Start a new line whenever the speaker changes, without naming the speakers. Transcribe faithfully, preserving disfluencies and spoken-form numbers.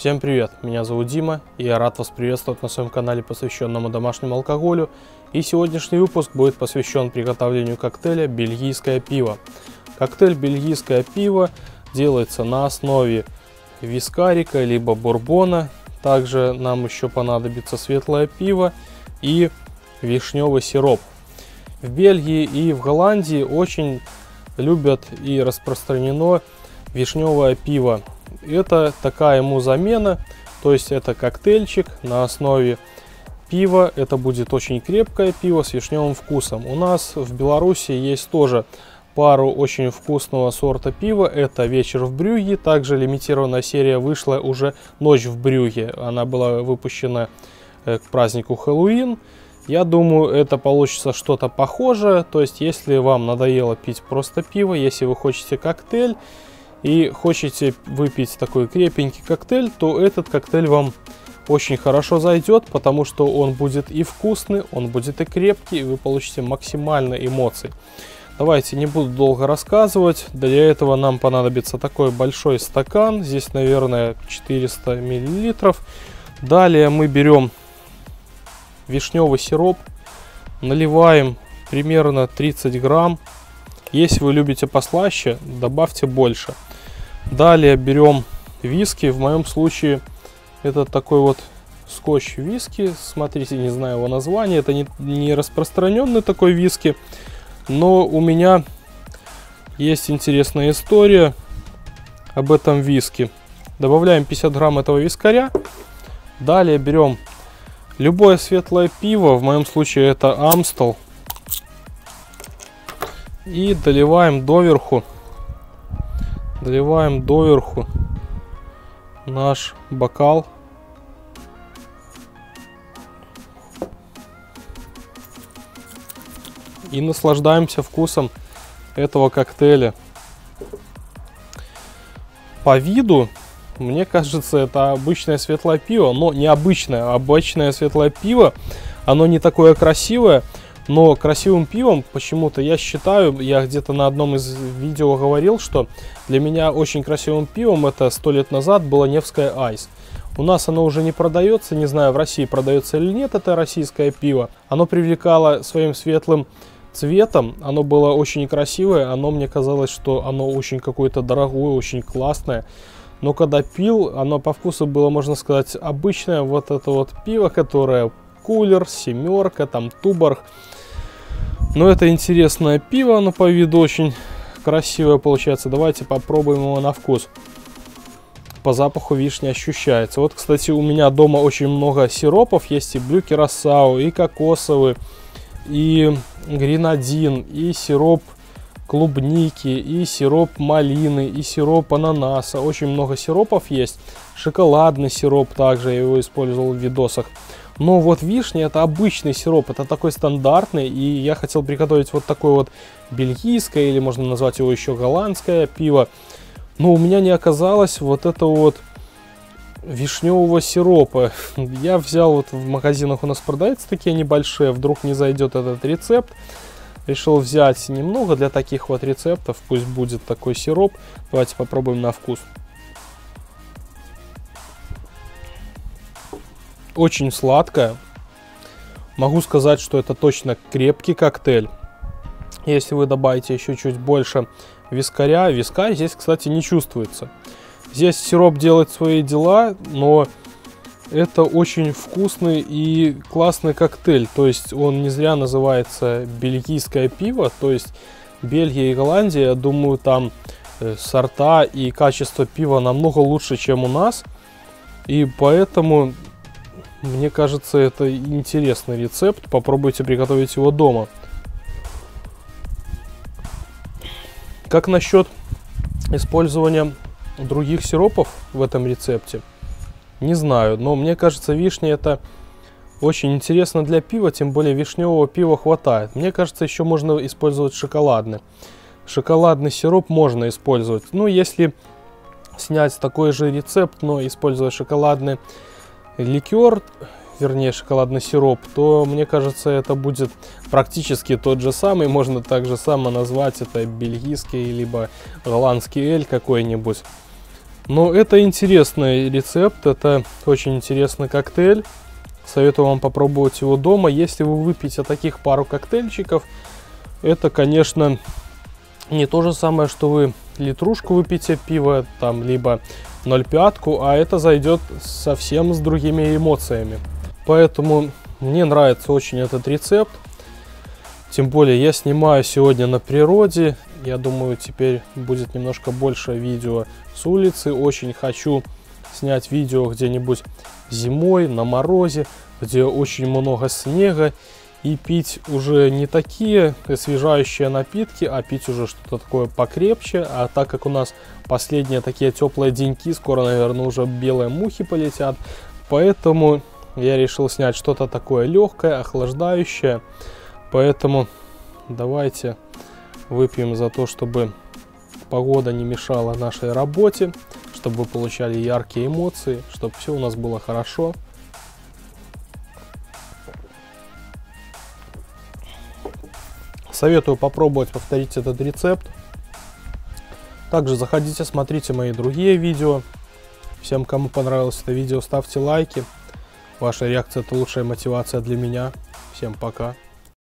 Всем привет, меня зовут Дима, и я рад вас приветствовать на своем канале, посвященному домашнему алкоголю. И сегодняшний выпуск будет посвящен приготовлению коктейля «Бельгийское пиво». Коктейль «Бельгийское пиво» делается на основе вискарика, либо бурбона. Также нам еще понадобится светлое пиво и вишневый сироп. В Бельгии и в Голландии очень любят и распространено вишневое пиво. Это такая ему замена, то есть это коктейльчик на основе пива. Это будет очень крепкое пиво с вишневым вкусом. У нас в Беларуси есть тоже пару очень вкусного сорта пива. Это «Вечер в Брюгге». Также лимитированная серия вышла уже «Ночь в Брюгге». Она была выпущена к празднику Хэллоуин. Я думаю, это получится что-то похожее. То есть, если вам надоело пить просто пиво, если вы хотите коктейль и хотите выпить такой крепенький коктейль, то этот коктейль вам очень хорошо зайдет, потому что он будет и вкусный, он будет и крепкий, и вы получите максимально эмоций. Давайте не буду долго рассказывать. Для этого нам понадобится такой большой стакан. Здесь, наверное, четыреста миллилитров. Далее мы берем вишневый сироп, наливаем примерно тридцать грамм. Если вы любите послаще, добавьте больше. Далее берем виски. В моем случае это такой вот скотч виски. Смотрите, не знаю его название. Это не, не распространенный такой виски. Но у меня есть интересная история об этом виске. Добавляем пятьдесят грамм этого вискаря. Далее берем любое светлое пиво. В моем случае это Амстел. И доливаем доверху. Доливаем доверху наш бокал. И наслаждаемся вкусом этого коктейля. По виду, мне кажется, это обычное светлое пиво, но не обычное. Обычное светлое пиво, оно не такое красивое, но красивым пивом почему-то я считаю, я где-то на одном из видео говорил, что для меня очень красивым пивом это сто лет назад было Невское Айс. У нас оно уже не продается, не знаю, в России продается или нет это российское пиво. Оно привлекало своим светлым цветом, оно было очень красивое, оно мне казалось, что оно очень какое-то дорогое, очень классное. Но когда пил, оно по вкусу было, можно сказать, обычное вот это вот пиво, которое Кулер, Семерка, там Туборг. Но это интересное пиво, оно по виду очень красивое получается. Давайте попробуем его на вкус. По запаху вишня ощущается. Вот, кстати, у меня дома очень много сиропов. Есть и блю-кюрасау, и кокосовый, и гренадин, и сироп клубники, и сироп малины, и сироп ананаса. Очень много сиропов есть. Шоколадный сироп также я его использовал в видосах. Но вот вишня это обычный сироп, это такой стандартный, и я хотел приготовить вот такое вот бельгийское, или можно назвать его еще голландское пиво. Но у меня не оказалось вот этого вот вишневого сиропа. Я взял, вот в магазинах у нас продаются такие небольшие, вдруг не зайдет этот рецепт. Решил взять немного для таких вот рецептов, пусть будет такой сироп. Давайте попробуем на вкус. Очень сладкое. Могу сказать, что это точно крепкий коктейль. Если вы добавите еще чуть больше вискаря, вискарь здесь, кстати, не чувствуется. Здесь сироп делает свои дела, но это очень вкусный и классный коктейль. То есть он не зря называется бельгийское пиво. То есть Бельгия и Голландия, я думаю, там сорта и качество пива намного лучше, чем у нас. И поэтому мне кажется, это интересный рецепт. Попробуйте приготовить его дома. Как насчет использования других сиропов в этом рецепте? Не знаю, но мне кажется, вишня это очень интересно для пива, тем более вишневого пива хватает. Мне кажется, еще можно использовать шоколадный. Шоколадный сироп можно использовать. Ну, если снять такой же рецепт, но использовать шоколадный ликер, вернее шоколадный сироп, то мне кажется, это будет практически тот же самый. Можно также само назвать это бельгийский либо голландский эль какой-нибудь. Но это интересный рецепт, это очень интересный коктейль. Советую вам попробовать его дома. Если вы выпьете таких пару коктейльчиков, это, конечно, не то же самое, что вы литрушку выпьете пива, там, либо ноль пять, а это зайдет совсем с другими эмоциями. Поэтому мне нравится очень этот рецепт. Тем более я снимаю сегодня на природе. Я думаю, теперь будет немножко больше видео с улицы. Очень хочу снять видео где-нибудь зимой, на морозе, где очень много снега. И пить уже не такие освежающие напитки, а пить уже что-то такое покрепче. А так как у нас последние такие теплые деньки, скоро, наверное, уже белые мухи полетят. Поэтому я решил снять что-то такое легкое, охлаждающее. Поэтому давайте выпьем за то, чтобы погода не мешала нашей работе, чтобы вы получали яркие эмоции, чтобы все у нас было хорошо. Советую попробовать повторить этот рецепт. Также заходите, смотрите мои другие видео. Всем, кому понравилось это видео, ставьте лайки. Ваша реакция — это лучшая мотивация для меня. Всем пока.